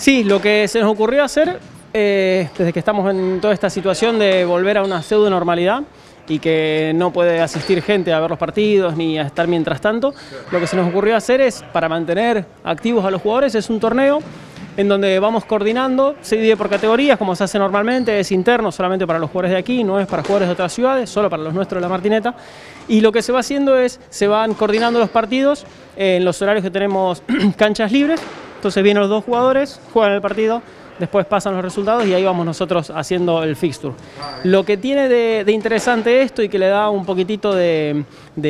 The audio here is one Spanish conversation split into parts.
Sí, lo que se nos ocurrió hacer, desde que estamos en toda esta situación de volver a una pseudo normalidad y que no puede asistir gente a ver los partidos ni a estar mientras tanto, lo que se nos ocurrió hacer es, para mantener activos a los jugadores, es un torneo en donde vamos coordinando, se divide por categorías, como se hace normalmente, es interno solamente para los jugadores de aquí, no es para jugadores de otras ciudades, solo para los nuestros de La Martineta. Y lo que se va haciendo es, se van coordinando los partidos en los horarios que tenemos canchas libres. Entonces vienen los dos jugadores, juegan el partido, después pasan los resultados y ahí vamos nosotros haciendo el fixture. Lo que tiene de interesante esto y que le da un poquitito de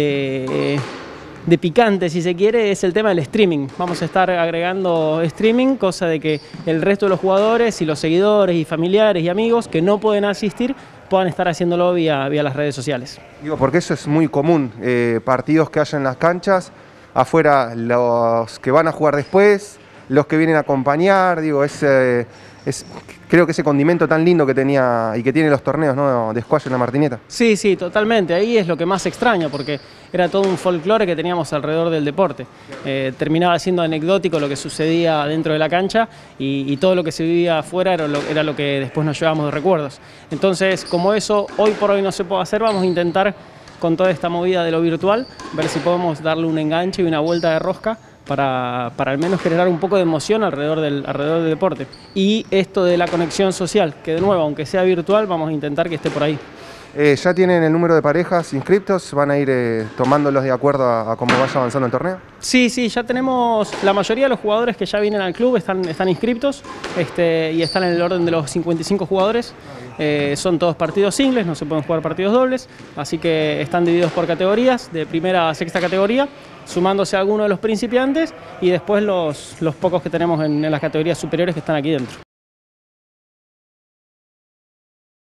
picante, si se quiere, es el tema del streaming. Vamos a estar agregando streaming, cosa de que el resto de los jugadores y los seguidores y familiares y amigos que no pueden asistir puedan estar haciéndolo vía las redes sociales. Digo, porque eso es muy común, partidos que haya en las canchas, afuera los que van a jugar después, los que vienen a acompañar, digo, creo que ese condimento tan lindo que tenía y que tienen los torneos, ¿no?, de squash en La Martineta. Sí, sí, totalmente. Ahí es lo que más extraño, porque era todo un folclore que teníamos alrededor del deporte. Terminaba siendo anecdótico lo que sucedía dentro de la cancha y todo lo que se vivía afuera era lo que después nos llevábamos de recuerdos. Entonces, como eso hoy por hoy no se puede hacer, vamos a intentar, con toda esta movida de lo virtual, ver si podemos darle un enganche y una vuelta de rosca para al menos generar un poco de emoción alrededor del deporte. Y esto de la conexión social, que de nuevo, aunque sea virtual, vamos a intentar que esté por ahí. ¿Ya tienen el número de parejas inscriptos? ¿Van a ir tomándolos de acuerdo a cómo vaya avanzando el torneo? Sí, sí, ya tenemos, la mayoría de los jugadores que ya vienen al club están inscriptos y están en el orden de los 55 jugadores. Son todos partidos singles, no se pueden jugar partidos dobles, así que están divididos por categorías, de primera a sexta categoría, sumándose a algunos de los principiantes y después los pocos que tenemos en las categorías superiores que están aquí dentro.